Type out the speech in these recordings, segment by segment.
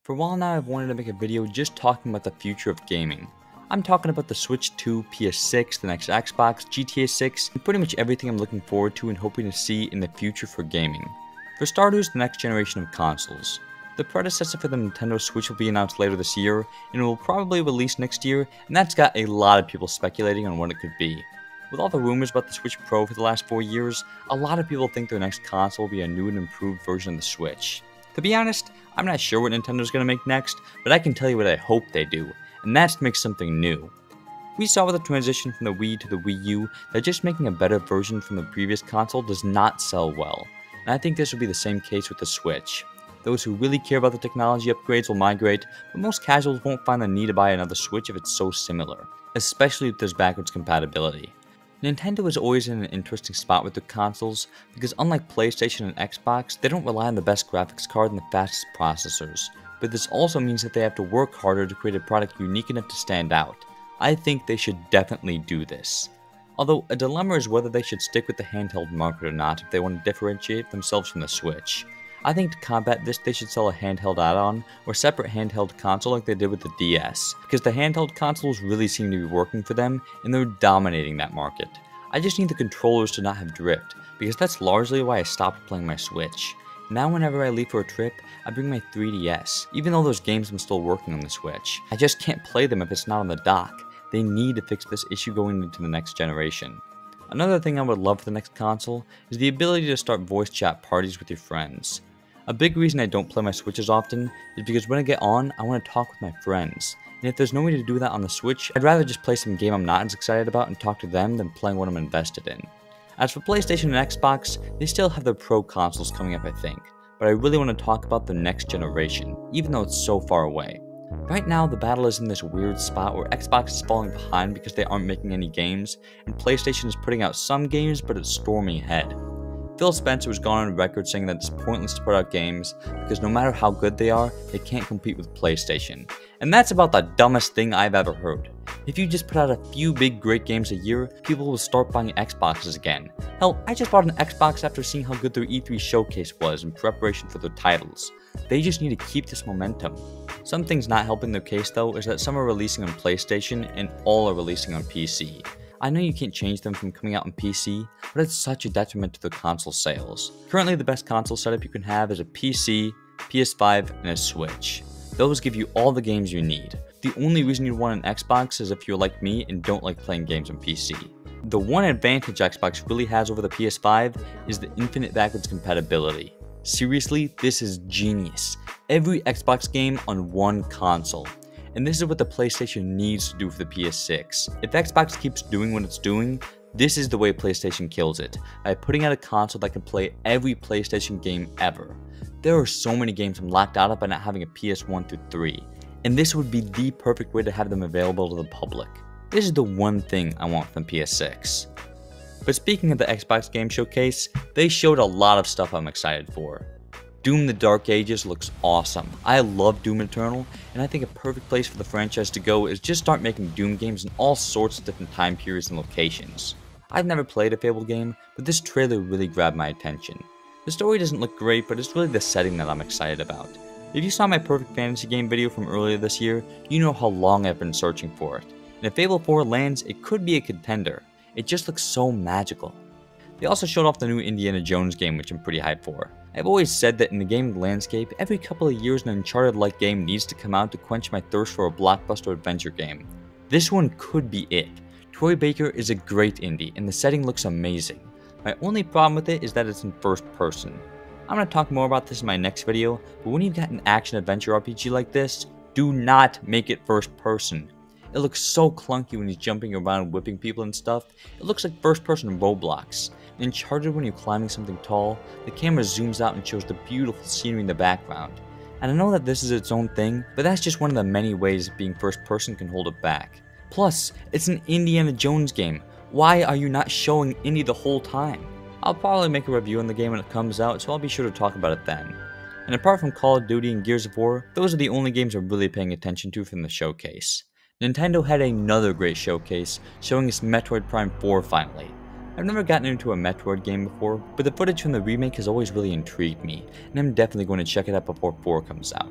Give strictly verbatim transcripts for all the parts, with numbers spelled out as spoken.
For a while now, I've wanted to make a video just talking about the future of gaming. I'm talking about the Switch two, P S six, the next Xbox, G T A six, and pretty much everything I'm looking forward to and hoping to see in the future for gaming. For starters, the next generation of consoles. The predecessor for the Nintendo Switch will be announced later this year, and it will probably release next year, and that's got a lot of people speculating on what it could be. With all the rumors about the Switch Pro for the last four years, a lot of people think their next console will be a new and improved version of the Switch. To be honest, I'm not sure what Nintendo's going to make next, but I can tell you what I hope they do, and that's to make something new. We saw with the transition from the Wii to the Wii U that just making a better version from the previous console does not sell well, and I think this will be the same case with the Switch. Those who really care about the technology upgrades will migrate, but most casuals won't find the need to buy another Switch if it's so similar, especially if there's backwards compatibility. Nintendo is always in an interesting spot with their consoles because unlike PlayStation and Xbox, they don't rely on the best graphics card and the fastest processors, but this also means that they have to work harder to create a product unique enough to stand out. I think they should definitely do this. Although a dilemma is whether they should stick with the handheld market or not if they want to differentiate themselves from the Switch. I think to combat this they should sell a handheld add-on or separate handheld console like they did with the D S, because the handheld consoles really seem to be working for them and they're dominating that market. I just need the controllers to not have drift, because that's largely why I stopped playing my Switch. Now whenever I leave for a trip, I bring my three D S, even though those games I'm still working on the Switch. I just can't play them if it's not on the dock. They need to fix this issue going into the next generation. Another thing I would love for the next console is the ability to start voice chat parties with your friends. A big reason I don't play my Switch as often is because when I get on, I want to talk with my friends, and if there's no way to do that on the Switch, I'd rather just play some game I'm not as excited about and talk to them than playing what I'm invested in. As for PlayStation and Xbox, they still have their Pro consoles coming up I think, but I really want to talk about the next generation, even though it's so far away. Right now, the battle is in this weird spot where Xbox is falling behind because they aren't making any games, and PlayStation is putting out some games but it's storming ahead. Phil Spencer has gone on record saying that it's pointless to put out games because no matter how good they are, they can't compete with PlayStation. And that's about the dumbest thing I've ever heard. If you just put out a few big great games a year, people will start buying Xboxes again. Hell, I just bought an Xbox after seeing how good their E three showcase was in preparation for their titles. They just need to keep this momentum. Some things not helping their case though is that some are releasing on PlayStation and all are releasing on P C. I know you can't change them from coming out on P C, but it's such a detriment to their console sales. Currently the best console setup you can have is a P C, P S five, and a Switch. Those give you all the games you need. The only reason you'd want an Xbox is if you're like me and don't like playing games on P C. The one advantage Xbox really has over the P S five is the infinite backwards compatibility. Seriously, this is genius. Every Xbox game on one console. And this is what the PlayStation needs to do for the P S six. If Xbox keeps doing what it's doing, this is the way PlayStation kills it, by putting out a console that can play every PlayStation game ever. There are so many games I'm locked out of by not having a P S one through three, and this would be the perfect way to have them available to the public. This is the one thing I want from P S six. But speaking of the Xbox Game Showcase, they showed a lot of stuff I'm excited for. Doom the Dark Ages looks awesome. I love Doom Eternal, and I think a perfect place for the franchise to go is just start making Doom games in all sorts of different time periods and locations. I've never played a Fable game, but this trailer really grabbed my attention. The story doesn't look great, but it's really the setting that I'm excited about. If you saw my Perfect Fantasy Game video from earlier this year, you know how long I've been searching for it. And if Fable four lands, it could be a contender. It just looks so magical. They also showed off the new Indiana Jones game, which I'm pretty hyped for. I've always said that in the gaming landscape, every couple of years an Uncharted-like game needs to come out to quench my thirst for a blockbuster adventure game. This one could be it. Troy Baker is a great indie, and the setting looks amazing. My only problem with it is that it's in first person. I'm going to talk more about this in my next video, but when you've got an action-adventure R P G like this, do not make it first person. It looks so clunky when he's jumping around whipping people and stuff. It looks like first person Roblox. In Uncharted, when you're climbing something tall, the camera zooms out and shows the beautiful scenery in the background. And I know that this is its own thing, but that's just one of the many ways being first person can hold it back. Plus, it's an Indiana Jones game. Why are you not showing Indy the whole time? I'll probably make a review on the game when it comes out, so I'll be sure to talk about it then. And apart from Call of Duty and Gears of War, those are the only games I'm really paying attention to from the showcase. Nintendo had another great showcase, showing us Metroid Prime four finally. I've never gotten into a Metroid game before, but the footage from the remake has always really intrigued me, and I'm definitely going to check it out before four comes out.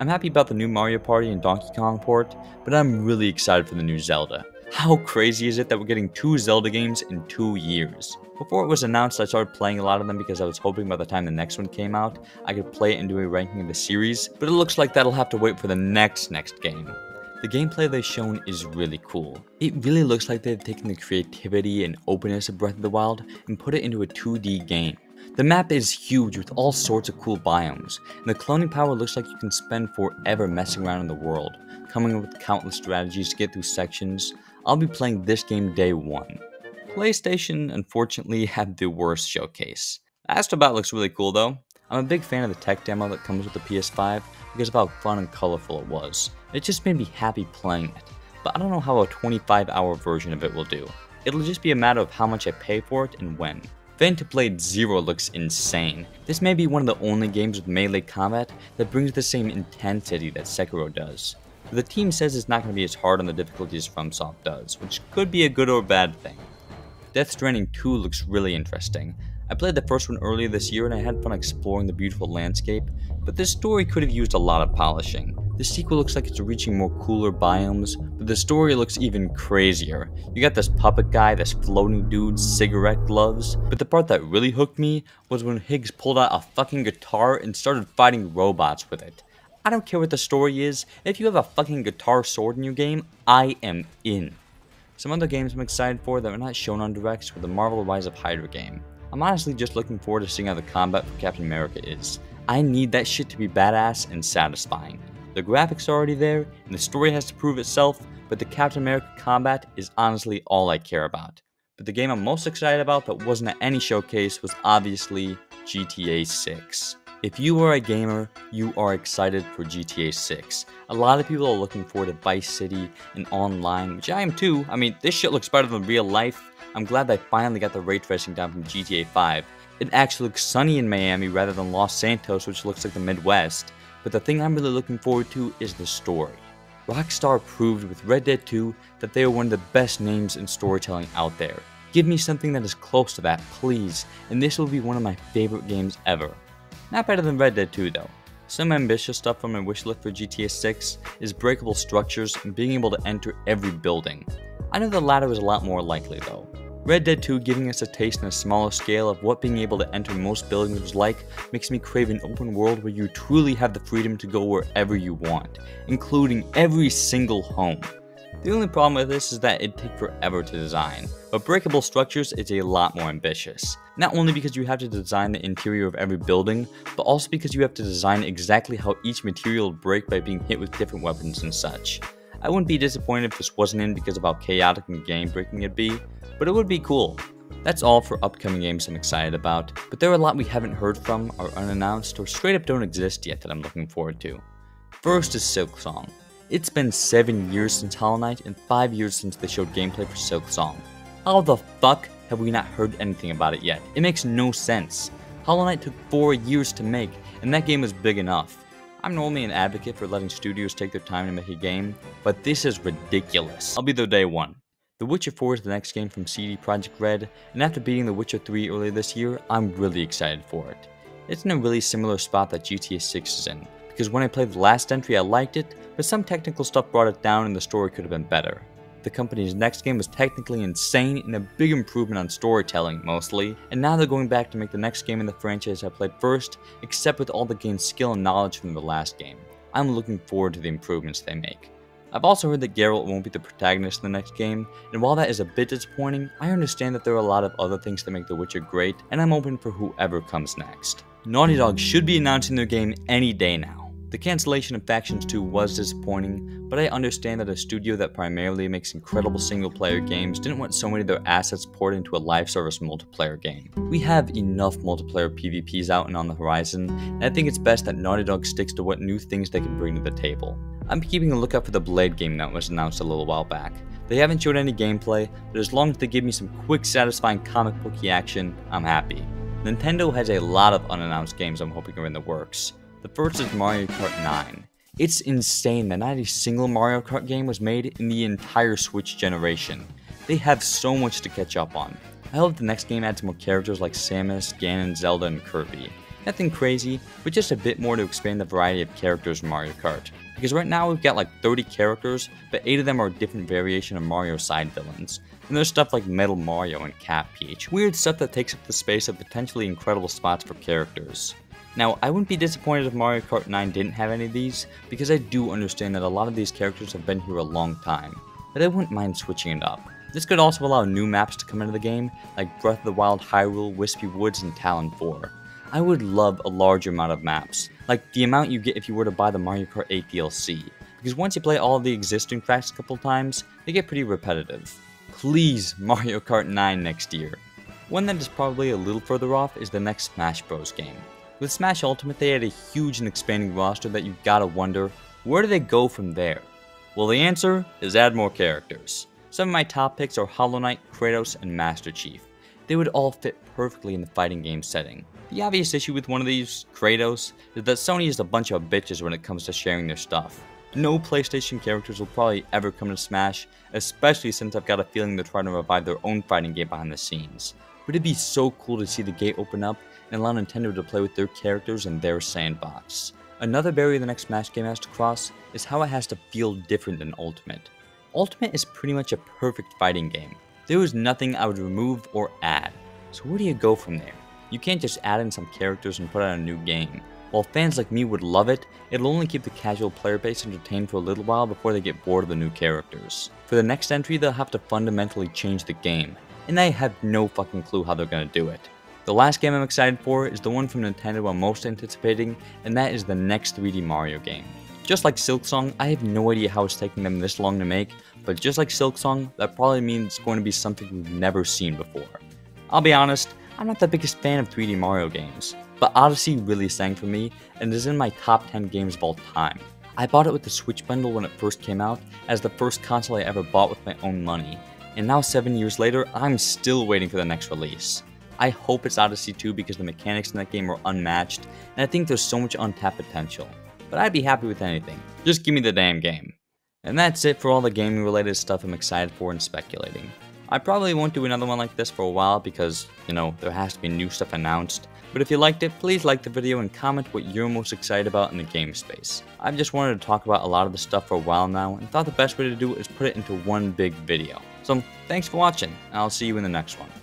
I'm happy about the new Mario Party and Donkey Kong port, but I'm really excited for the new Zelda. How crazy is it that we're getting two Zelda games in two years? Before it was announced, I started playing a lot of them because I was hoping by the time the next one came out, I could play it and do a ranking of the series, but it looks like that'll have to wait for the next next game. The gameplay they've shown is really cool. It really looks like they've taken the creativity and openness of Breath of the Wild and put it into a two D game. The map is huge with all sorts of cool biomes, and the cloning power looks like you can spend forever messing around in the world, coming up with countless strategies to get through sections. I'll be playing this game day one. PlayStation unfortunately had the worst showcase. Astrobot looks really cool though. I'm a big fan of the tech demo that comes with the P S five because of how fun and colorful it was. It just made me happy playing it, but I don't know how a twenty-five hour version of it will do. It'll just be a matter of how much I pay for it and when. Phantom Blade Zero looks insane. This may be one of the only games with melee combat that brings the same intensity that Sekiro does. But the team says it's not going to be as hard on the difficulty as FromSoft does, which could be a good or bad thing. Death Stranding two looks really interesting. I played the first one earlier this year and I had fun exploring the beautiful landscape, but this story could have used a lot of polishing. The sequel looks like it's reaching more cooler biomes, but the story looks even crazier. You got this puppet guy, this floating dude, cigarette gloves, but the part that really hooked me was when Higgs pulled out a fucking guitar and started fighting robots with it. I don't care what the story is, if you have a fucking guitar sword in your game, I am in. Some other games I'm excited for that are not shown on Directs were the Marvel Rise of Hydra game. I'm honestly just looking forward to seeing how the combat for Captain America is. I need that shit to be badass and satisfying. The graphics are already there, and the story has to prove itself, but the Captain America combat is honestly all I care about. But the game I'm most excited about that wasn't at any showcase was obviously G T A six. If you are a gamer, you are excited for G T A six. A lot of people are looking forward to Vice City and online, which I am too. I mean, this shit looks better than real life. I'm glad they finally got the ray tracing down from G T A five. It actually looks sunny in Miami rather than Los Santos, which looks like the Midwest. But the thing I'm really looking forward to is the story. Rockstar proved with Red Dead two that they are one of the best names in storytelling out there. Give me something that is close to that, please, and this will be one of my favorite games ever. Not better than Red Dead two though. Some ambitious stuff on my wish list for G T A six is breakable structures and being able to enter every building. I know the latter is a lot more likely though. Red Dead two giving us a taste on a smaller scale of what being able to enter most buildings was like makes me crave an open world where you truly have the freedom to go wherever you want, including every single home. The only problem with this is that it'd take forever to design, but breakable structures is a lot more ambitious. Not only because you have to design the interior of every building, but also because you have to design exactly how each material would break by being hit with different weapons and such. I wouldn't be disappointed if this wasn't in because of how chaotic and game-breaking it'd be, but it would be cool. That's all for upcoming games I'm excited about, but there are a lot we haven't heard from, are unannounced, or straight up don't exist yet that I'm looking forward to. First is Silksong. It's been seven years since Hollow Knight and five years since they showed gameplay for Silksong. How the fuck have we not heard anything about it yet? It makes no sense. Hollow Knight took four years to make, and that game was big enough. I'm normally an advocate for letting studios take their time to make a game, but this is ridiculous. I'll be there day one. The Witcher four is the next game from C D Projekt Red, and after beating The Witcher three earlier this year, I'm really excited for it. It's in a really similar spot that G T A six is in, because when I played the last entry I liked it, but some technical stuff brought it down and the story could have been better. The company's next game was technically insane and a big improvement on storytelling mostly, and now they're going back to make the next game in the franchise I played first, except with all the gained skill and knowledge from the last game. I'm looking forward to the improvements they make. I've also heard that Geralt won't be the protagonist in the next game, and while that is a bit disappointing, I understand that there are a lot of other things that make The Witcher great, and I'm open for whoever comes next. Naughty Dog should be announcing their game any day now. The cancellation of Factions two was disappointing, but I understand that a studio that primarily makes incredible single-player games didn't want so many of their assets poured into a live service multiplayer game. We have enough multiplayer PvPs out and on the horizon, and I think it's best that Naughty Dog sticks to what new things they can bring to the table. I'm keeping a lookout for the Blade game that was announced a little while back. They haven't showed any gameplay, but as long as they give me some quick, satisfying comic booky action, I'm happy. Nintendo has a lot of unannounced games I'm hoping are in the works. The first is Mario Kart nine. It's insane that not a single Mario Kart game was made in the entire Switch generation. They have so much to catch up on. I hope the next game adds more characters like Samus, Ganon, Zelda, and Kirby. Nothing crazy, but just a bit more to expand the variety of characters in Mario Kart. Because right now we've got like thirty characters, but eight of them are different variation of Mario side villains. And there's stuff like Metal Mario and Cat Peach. Weird stuff that takes up the space of potentially incredible spots for characters. Now, I wouldn't be disappointed if Mario Kart nine didn't have any of these, because I do understand that a lot of these characters have been here a long time, but I wouldn't mind switching it up. This could also allow new maps to come into the game, like Breath of the Wild Hyrule, Wispy Woods, and Talon four. I would love a large amount of maps, like the amount you get if you were to buy the Mario Kart eight D L C, because once you play all of the existing tracks a couple times, they get pretty repetitive. Please, Mario Kart nine next year. One that is probably a little further off is the next Smash Bros. Game. With Smash Ultimate, they had a huge and expanding roster that you gotta wonder, where do they go from there? Well, the answer is add more characters. Some of my top picks are Hollow Knight, Kratos, and Master Chief. They would all fit perfectly in the fighting game setting. The obvious issue with one of these, Kratos, is that Sony is a bunch of bitches when it comes to sharing their stuff. No PlayStation characters will probably ever come to Smash, especially since I've got a feeling they're trying to revive their own fighting game behind the scenes. But it'd be so cool to see the gate open up and allow Nintendo to play with their characters in their sandbox. Another barrier the next Smash game has to cross is how it has to feel different than Ultimate. Ultimate is pretty much a perfect fighting game. There is nothing I would remove or add. So where do you go from there? You can't just add in some characters and put out a new game. While fans like me would love it, it'll only keep the casual player base entertained for a little while before they get bored of the new characters. For the next entry, they'll have to fundamentally change the game, and I have no fucking clue how they're gonna do it. The last game I'm excited for is the one from Nintendo I'm most anticipating, and that is the next three D Mario game. Just like Silksong, I have no idea how it's taking them this long to make, but just like Silksong, that probably means it's going to be something we've never seen before. I'll be honest, I'm not the biggest fan of three D Mario games, but Odyssey really sang for me and is in my top ten games of all time. I bought it with the Switch bundle when it first came out, as the first console I ever bought with my own money, and now seven years later, I'm still waiting for the next release. I hope it's Odyssey two because the mechanics in that game are unmatched, and I think there's so much untapped potential. But I'd be happy with anything, just give me the damn game. And that's it for all the gaming related stuff I'm excited for and speculating. I probably won't do another one like this for a while because, you know, there has to be new stuff announced. But if you liked it, please like the video and comment what you're most excited about in the game space. I've just wanted to talk about a lot of the stuff for a while now and thought the best way to do it is put it into one big video. So thanks for watching, and I'll see you in the next one.